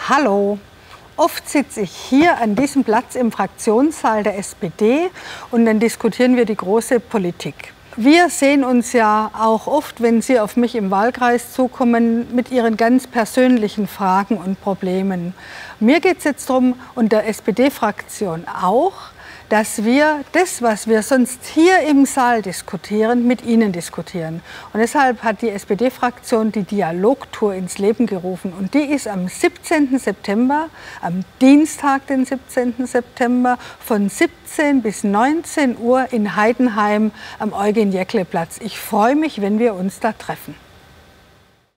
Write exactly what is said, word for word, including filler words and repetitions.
Hallo, oft sitze ich hier an diesem Platz im Fraktionssaal der S P D und dann diskutieren wir die große Politik. Wir sehen uns ja auch oft, wenn Sie auf mich im Wahlkreis zukommen, mit Ihren ganz persönlichen Fragen und Problemen. Mir geht es jetzt darum, und der S P D-Fraktion auch, dass wir das, was wir sonst hier im Saal diskutieren, mit Ihnen diskutieren. Und deshalb hat die S P D-Fraktion die Dialogtour ins Leben gerufen. Und die ist am siebzehnten September, am Dienstag, den siebzehnten September, von siebzehn bis neunzehn Uhr in Heidenheim am Eugen-Jäckle-Platz. Ich freue mich, wenn wir uns da treffen.